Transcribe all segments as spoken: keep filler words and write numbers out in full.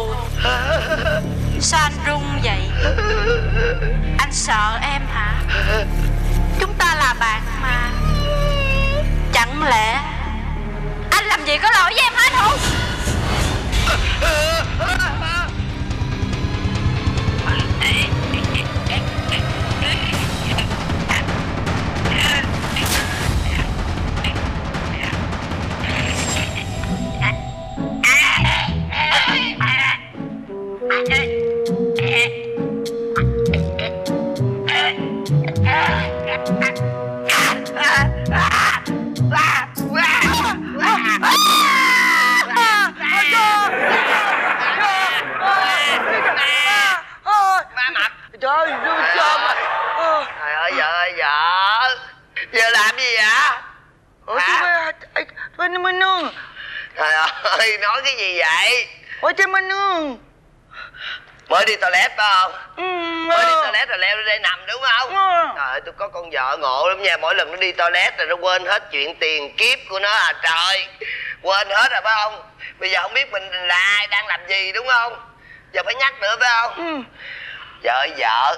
hồn. Sao anh run vậy? Anh sợ em hả? Chúng ta là bạn mà. Chẳng lẽ anh làm gì có lỗi với em hết không? Trời ơi, trời ơi, vợ ơi, vợ. Giờ làm gì vậy? Ủa, hả? Tôi Minh Nương. Trời ơi, nói cái gì vậy? Ủa, chị Minh Nương. Mới đi toilet phải không? Ừ. Mới đi toilet rồi leo lên đây nằm đúng không? Ừ. Trời ơi, tôi có con vợ ngộ lắm nha. Mỗi lần nó đi toilet rồi nó quên hết chuyện tiền kiếp của nó à trời. Quên hết rồi phải không? Bây giờ không biết mình là ai, đang làm gì đúng không? Giờ phải nhắc nữa phải không? Ừ. Vợ ơi, vợ.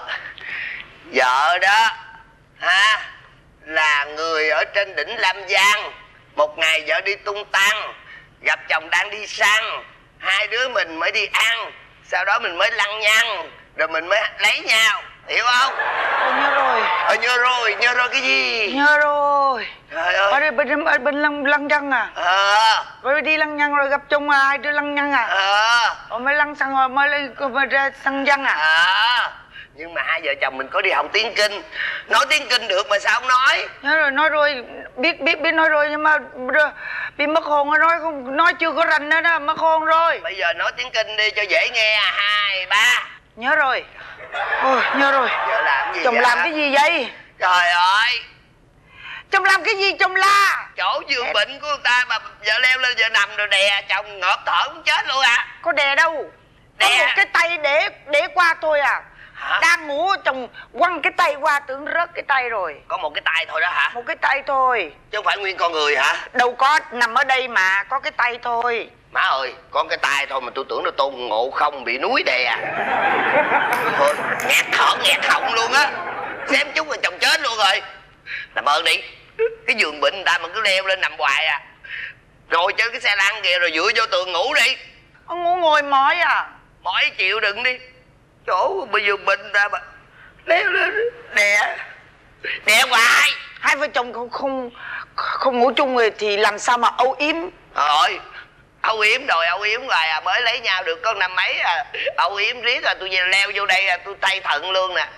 Vợ đó ha, là người ở trên đỉnh Lam Giang. Một ngày vợ đi tung tăng, gặp chồng đang đi săn. Hai đứa mình mới đi ăn, sau đó mình mới lăng nhăng, rồi mình mới lấy nhau, hiểu không? Tôi nhớ rồi. Ờ nhớ rồi, nhớ rồi cái gì? Nhớ rồi. Trời ơi. Ở đây bên, bên, bên lăng, lăng nhăng à? Ờ. Rồi đi lăng nhăng rồi gặp chồng à, hai đứa lăng nhăng à? Ờ. Rồi mới lăng xăng rồi mới lên mới ra xăng nhăng à? Ờ. Nhưng mà hai vợ chồng mình có đi học tiếng Kinh. Nói tiếng Kinh được mà sao không nói? Nhớ rồi, nói rồi, biết biết biết nói rồi nhưng mà bị mất hồn rồi, nói không nói chưa có rành nữa đó, mất hồn rồi. Bây giờ nói tiếng Kinh đi cho dễ nghe. Hai ba. Nhớ rồi. Ôi, nhớ rồi. Vợ làm gì chồng vậy? làm cái gì vậy? Trời ơi, chồng làm cái gì chồng la? chỗ giường bệnh của người ta mà vợ leo lên vợ nằm rồi đè chồng ngợp thở cũng chết luôn à. Có đè đâu, đè. Có một cái tay để để qua thôi à. Hả? Đang ngủ chồng quăng cái tay qua tưởng rớt cái tay rồi. Có một cái tay thôi đó hả? Một cái tay thôi. Chứ không phải nguyên con người hả? Đâu có, nằm ở đây mà, có cái tay thôi. Má ơi, có cái tay thôi mà tôi tưởng là Tôn Ngộ Không bị núi đè. Thôi, nghẹt thở nghẹt họng luôn á. Xém chút là chồng chết luôn rồi. Làm ơn đi, cái giường bệnh người ta mà cứ leo lên nằm hoài à. Rồi trên cái xe lăn kìa, rồi dựa vô tường ngủ đi. Ông ngủ ngồi mỏi à? Mỏi chịu đựng đi. Chỗ bây giờ bệnh ta mà leo lên đè đè hoài. Hai vợ chồng không không không ngủ chung rồi thì làm sao mà âu yếm? Rồi âu yếm rồi âu yếm hoài à, mới lấy nhau được có năm mấy à, âu yếm riết à, tôi leo vô đây à, tôi tay thận luôn nè.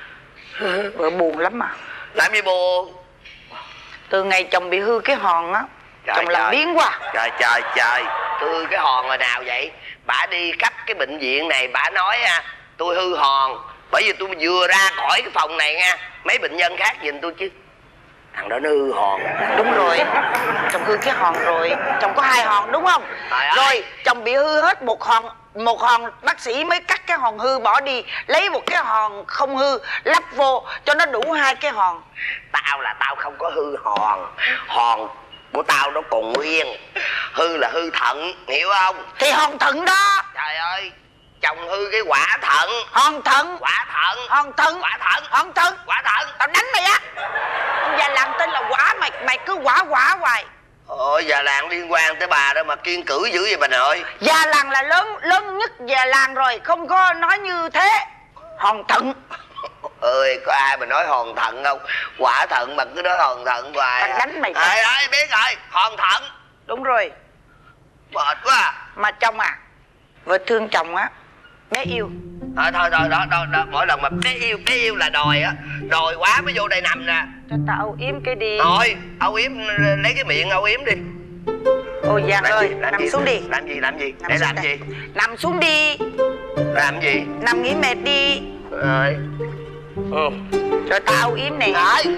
Vợ buồn lắm mà. Làm gì buồn? Từ ngày chồng bị hư cái hòn á, trời chồng làm trời. biến quá. Trời trời trời, hư cái hòn rồi nào vậy? Bà đi khắp cái bệnh viện này bà nói à, tôi hư hòn. Bởi vì tôi vừa ra khỏi cái phòng này nha, mấy bệnh nhân khác nhìn tôi chứ thằng đó nó hư hòn. Đúng rồi, chồng hư cái hòn rồi. Chồng có hai hòn đúng không? Trời rồi ơi. Chồng bị hư hết một hòn. Một hòn bác sĩ mới cắt cái hòn hư bỏ đi, lấy một cái hòn không hư lắp vô cho nó đủ hai cái hòn. Tao là tao không có hư hòn. Hòn của tao nó còn nguyên. Hư là hư thận, hiểu không? Thì hòn thận đó. Trời ơi, chồng hư cái quả thận. Hòn thận. Quả thận. Hòn thận. Quả thận. Hòn thận. Quả thận. Tao đánh mày á. Ông già làng tên là Quả, mày mày cứ quả quả hoài. Ôi, già làng liên quan tới bà đó mà kiêng cữ dữ vậy bà nội. Già làng là lớn lớn nhất già làng rồi, không có nói như thế. Hòn thận. Ơi, có ai mà nói hòn thận không? Quả thận mà cứ nói hòn thận hoài. Tao đánh mày. Ơi ơi, biết rồi, hòn thận. Đúng rồi. Mệt quá à. Mà chồng à, vợ thương chồng á, bé yêu. Thôi thôi thôi, đó, đó, đó, mỗi lần mà bé yêu, bé yêu là đòi á. Đòi quá mới vô đây nằm nè. Cho tao âu yếm cái đi. Thôi, âu yếm, lấy cái miệng âu yếm đi. Ôi Giang Làm ơi, gì? Làm nằm gì? xuống đi. Làm gì, làm gì? Nằm Để xuống làm đây. gì? Nằm xuống đi. Làm gì? Nằm nghỉ mệt đi. Rồi. Ừ. Rồi tao âu yếm nè. Đấy.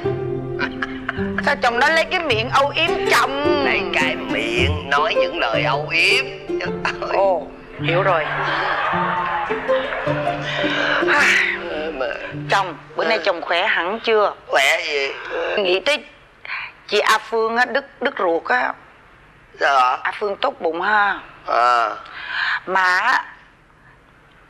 Sao chồng nó lấy cái miệng âu yếm chồng? Lấy cái miệng nói những lời âu yếm. Ồ, hiểu rồi. Mà... Chồng, bữa nay chồng khỏe hẳn chưa? Khỏe gì? Nghĩ tới chị A Phương á, Đức Đức ruột á. Sao ạ? A Phương tốt bụng ha. À. Mà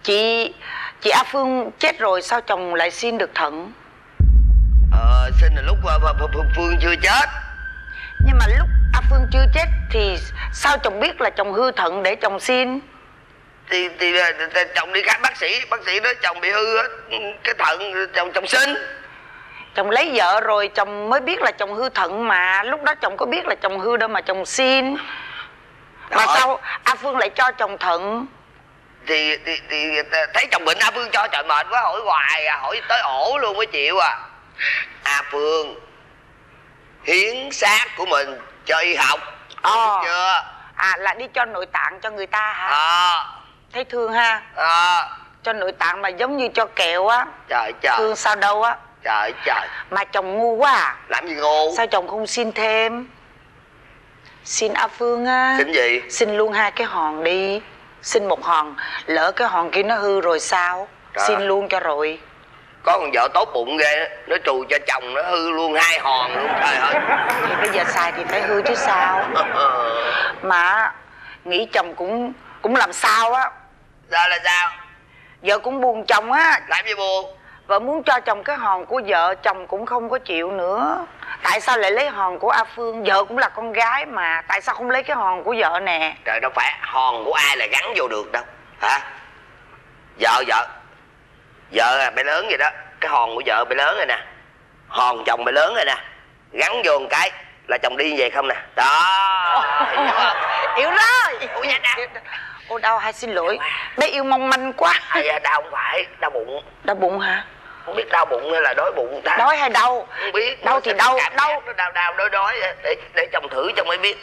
Chị Chị A Phương chết rồi sao chồng lại xin được thận? Ờ xin là lúc uh, Phương chưa chết. Nhưng mà lúc A Phương chưa chết thì sao chồng biết là chồng hư thận để chồng xin? Thì, thì, thì chồng đi khám bác sĩ, bác sĩ nói chồng bị hư cái thận, chồng chồng xin. Chồng lấy vợ rồi chồng mới biết là chồng hư thận mà. Lúc đó chồng có biết là chồng hư đâu mà chồng xin. Mà Đó. sao A Phương lại cho chồng thận? Thì, thì, thì thấy chồng bệnh A Phương cho, trời mệt quá, hỏi hoài à, hỏi tới ổ luôn mới chịu à. A Phương hiến xác của mình cho y học. Ờ. Chưa? À là đi cho nội tạng cho người ta hả? Ờ. Thấy thương ha. Ờ. Cho nội tạng mà giống như cho kẹo á. Trời trời. Thương sao đâu á. Trời trời. Mà chồng ngu quá à. Làm gì ngu? Sao chồng không xin thêm? Xin A Phương á. Xin gì? Xin luôn hai cái hòn đi. Xin một hòn, lỡ cái hòn kia nó hư rồi sao? Trời. Xin luôn cho rồi. Có con vợ tốt bụng ghê, nó trù cho chồng nó hư luôn hai hòn luôn, trời ơi. Thì bây giờ xài thì phải hư chứ sao. Mà nghĩ chồng cũng cũng làm sao á. Sao là sao? Vợ cũng buồn chồng á. Làm gì buồn? Vợ muốn cho chồng cái hòn của vợ, chồng cũng không có chịu nữa. Tại sao lại lấy hòn của A Phương? Vợ cũng là con gái mà. Tại sao không lấy cái hòn của vợ nè? Trời, đâu phải hòn của ai là gắn vô được đâu. Hả? Vợ vợ Vợ à, bay lớn vậy đó. Cái hòn của vợ bay lớn rồi nè. Hòn chồng bay lớn rồi nè. Gắn vô một cái là chồng đi về không nè. Đó. Hiểu rồi. Ủa dạ đau. Ô đau hay xin lỗi. Bé yêu mong manh quá. À, dạ, đau không phải, đau bụng. Đau bụng hả? Không biết đau bụng hay là đói bụng ta. Đói hay đau? Không biết. Đau thì đau. Đau. Nó đau đau đói đói. Để, để chồng thử chồng mới biết.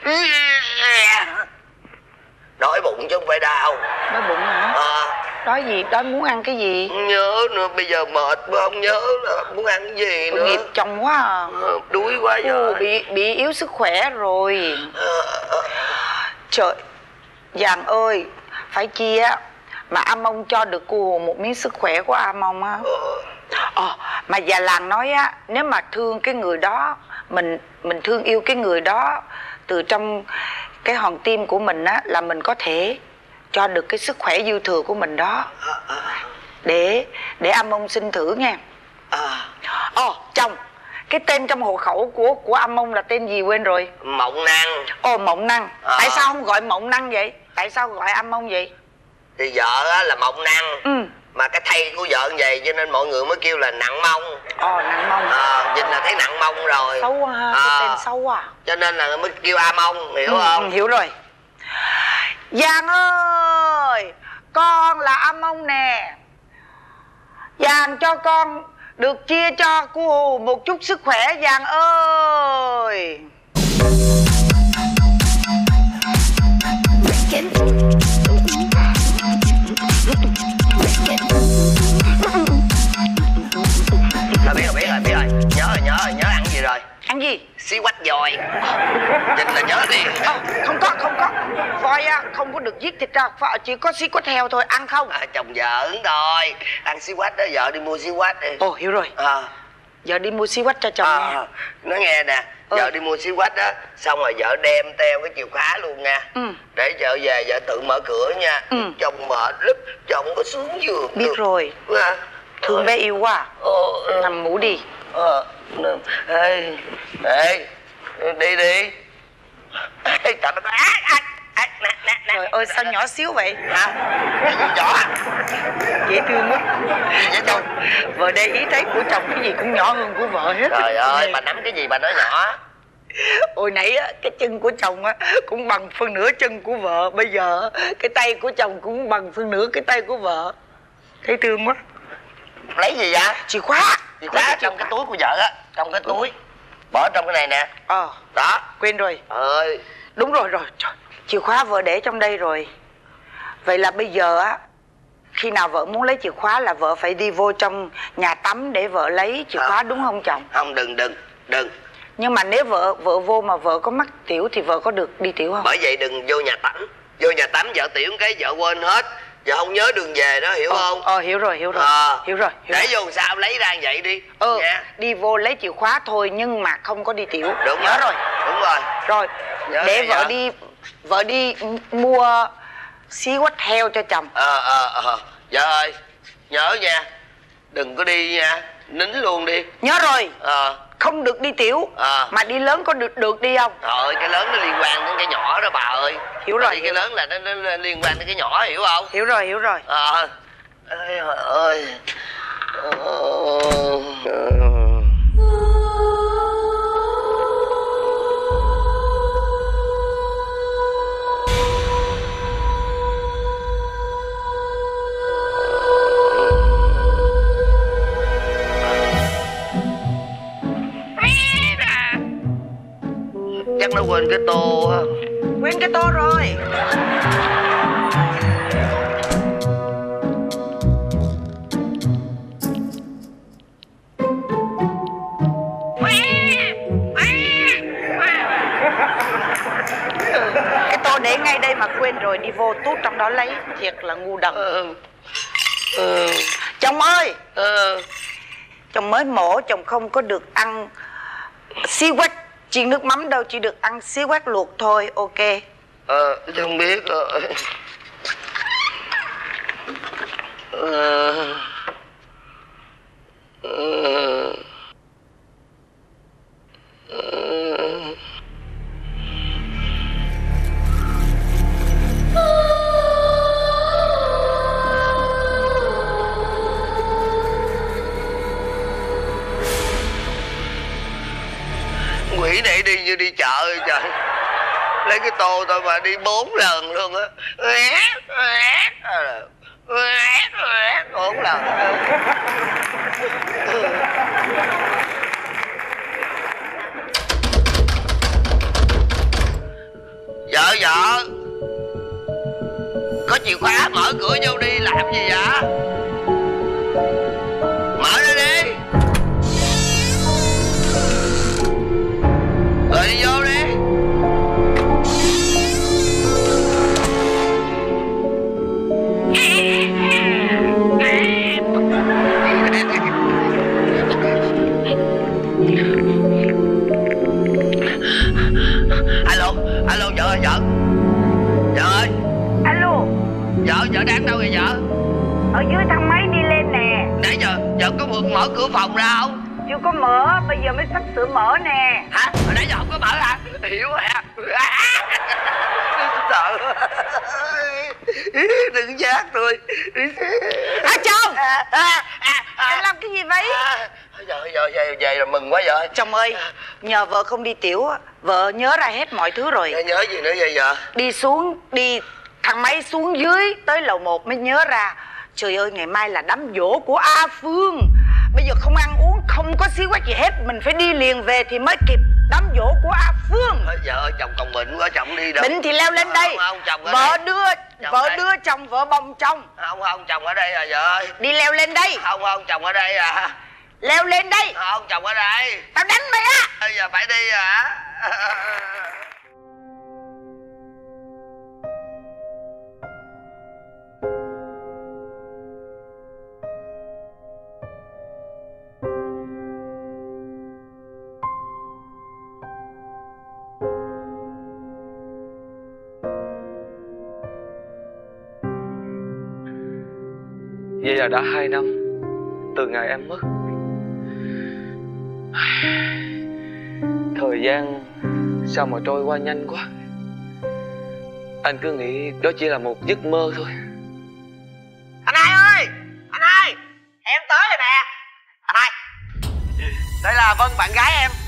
Đói bụng chứ không phải đau. Đói bụng hả? À. Đói gì? Đói muốn ăn cái gì? Không nhớ nữa, bây giờ mệt quá không nhớ là muốn ăn cái gì nữa. Nghiệp chồng quá à. Ờ, đuối quá Ồ, giờ. bị bị yếu sức khỏe rồi. Ờ. Trời, Giàng ơi, phải chi á mà A Mông cho được cô Hồ một miếng sức khỏe của A Mông á. Ờ, mà già làng nói á, nếu mà thương cái người đó, mình mình thương yêu cái người đó từ trong cái hòn tim của mình á, là mình có thể cho được cái sức khỏe dư thừa của mình đó. Để để A Mông xin thử nha. Ồ, chồng, cái tên trong hộ khẩu của của A Mông là tên gì quên rồi? Mộng Năng. Ồ, Mộng Năng. À. Tại sao không gọi Mộng Năng vậy? Tại sao gọi A Mông vậy? Thì vợ á là Mộng Năng. Ừ. Mà cái thây của vợ như vậy cho nên mọi người mới kêu là nặng mông. Ồ, nặng mông. À, nhìn là thấy nặng mông rồi. Xấu quá ha, À. cái tên xấu quá. Cho nên là mới kêu A Mông, hiểu Ừ, không? ừ, hiểu rồi. Giàng ơi, con là A Mông nè. Giàng cho con được chia cho cô Hồ một chút sức khỏe Giàng ơi. Rồi biết rồi, biết rồi, biết rồi. Nhớ rồi, nhớ rồi, nhớ ăn gì rồi? Ăn gì? Xí quách dòi. Nhìn là nhớ liền. À, không có, không có. Voi á, không có được giết thịt ra, chỉ có xí quách heo thôi, ăn không? À, chồng giỡn thôi. Ăn xí quách đó, vợ đi mua xí quách đi. Ồ, hiểu rồi. À. Giờ đi mua xí quách cho chồng À, nha. nó nghe nè, Ừ. vợ đi mua xí quách á, xong rồi vợ đem theo cái chìa khóa luôn nha. Ừ. Để vợ về vợ tự mở cửa nha. Ừ. Chồng mệt lắm, chồng có xuống giường Biết được. rồi. À. Thương bé yêu quá. Ờ, ờ. Nằm ngủ đi. Ờ, ê, ê, đi đi. Ê, trời nó có ác, ác, ác, nè, nè, nè. Trời ơi, sao nhỏ xíu vậy? Hả? Nhỏ à? Dễ thương quá. Vậy chồng. Vợ để ý thấy của chồng cái gì cũng nhỏ hơn của vợ hết. Trời ơi, bà nắm cái gì bà nói nhỏ? Hồi nãy á, cái chân của chồng á cũng bằng phân nửa chân của vợ. Bây giờ á, cái tay của chồng cũng bằng phân nửa cái tay của vợ. Thấy thương quá. Lấy gì vậy? Chìa khóa. Chìa khóa trong cái túi của vợ á. Trong cái túi. Bỏ trong cái này nè. Ờ, Đó. quên rồi. Ơi. Đúng rồi rồi. Trời, chìa khóa vợ để trong đây rồi. Vậy là bây giờ á, khi nào vợ muốn lấy chìa khóa là vợ phải đi vô trong nhà tắm để vợ lấy chìa khóa, đúng không chồng? Không, đừng, đừng, đừng. Nhưng mà nếu vợ vợ vô mà vợ có mắc tiểu thì vợ có được đi tiểu không? Bởi vậy đừng vô nhà tắm. Vô nhà tắm vợ tiểu cái vợ quên hết. Vợ không nhớ đường về đó, hiểu ờ, không? Ờ, hiểu rồi, hiểu rồi. À, hiểu rồi. Hiểu để rồi. vô sao lấy ra vậy đi. Ừ, nha. đi vô lấy chìa khóa thôi nhưng mà không có đi tiểu. Đúng nhớ rồi. rồi. Đúng rồi. Rồi, Nhớ để rồi, vợ vợ. đi vợ đi mua xí quách heo cho chồng. Ờ, ờ, ờ. Vợ ơi, nhớ nha, đừng có đi nha, nín luôn đi. Nhớ rồi. Ờ. Không được đi tiểu. Ờ. Mà đi lớn có được được đi không? Trời ơi, cái lớn nó liên quan đến cái nhỏ đó bà ơi. Hiểu rồi. Thì cái lớn là nó, nó, nó liên quan đến cái nhỏ, hiểu không? Hiểu rồi, hiểu rồi. Ờ. Ơi trời ơi. Ờ. Chắc nó quên cái tô á. Quên cái tô rồi. Cái tô để ngay đây mà quên rồi, đi vô tút trong đó lấy. Thiệt là ngu đần. Ừ. Ừ. Chồng ơi. Ừ. Chồng mới mổ, chồng không có được ăn xí quách chiên nước mắm đâu, chỉ được ăn xí quách luộc thôi. Ok. Ờ, tôi không biết rồi. Ờ. Ờ. Ờ. Quỷ này đi như đi chợ vậy trời. Lấy cái tô thôi mà đi bốn lần luôn á. Bốn lần. Vợ vợ, có chìa khóa, mở cửa vô đi, làm gì vậy? Mở ra đi. Rồi đi vô đi. Alo, alo vợ ơi, vợ. Vợ ơi. Alo. Vợ, vợ đang đâu vậy vợ? Ở dưới thang máy đi lên nè. Nãy giờ, vợ có vượt mở cửa phòng ra không? Chưa có mở, bây giờ mới sắp sửa mở nè. Hả? Hồi nãy giờ không có mở hả? Hiểu rồi hả? Sợ. Đừng giác tôi. À chồng. À, à, à, Anh làm cái gì vậy? À, giờ, giờ, giờ, về rồi mừng quá vợ. Chồng ơi, nhờ vợ không đi tiểu, vợ nhớ ra hết mọi thứ rồi. Nhớ, nhớ gì nữa vậy vợ? Đi xuống, đi thang máy xuống dưới tới lầu một mới nhớ ra. Trời ơi, ngày mai là đám giỗ của A Phương. Bây giờ không ăn uống, không có xí quách gì hết. Mình phải đi liền về thì mới kịp đám giỗ của A Phương. Thôi vợ ơi, chồng còn bệnh quá, chồng đi đâu. Bệnh thì leo lên đây. Không, không, chồng ở Vợ đây. đưa Chồng vợ đây. đưa chồng, vợ bồng chồng. Không, không, chồng ở đây à vợ ơi. Đi leo lên đây. Không, không, chồng ở đây à. Leo lên đây. Không, chồng ở đây. Tao đánh mày á. Bây giờ phải đi hả? Vậy là đã hai năm từ ngày em mất. Thời gian sao mà trôi qua nhanh quá. Anh cứ nghĩ đó chỉ là một giấc mơ thôi. Anh hai ơi, anh hai, em tới rồi nè. Anh hai, đây là Vân, bạn gái em.